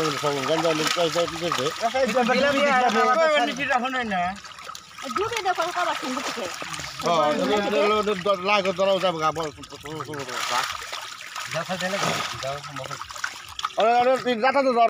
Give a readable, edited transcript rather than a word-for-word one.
সব গঞ্জা পয়সা দিতেছে ডুবে দেখো কাবার সঙ্গে থেকে লাগে ধরাও যাবে গা বল দেখা দিলে আরে আরে তুই যাতা তো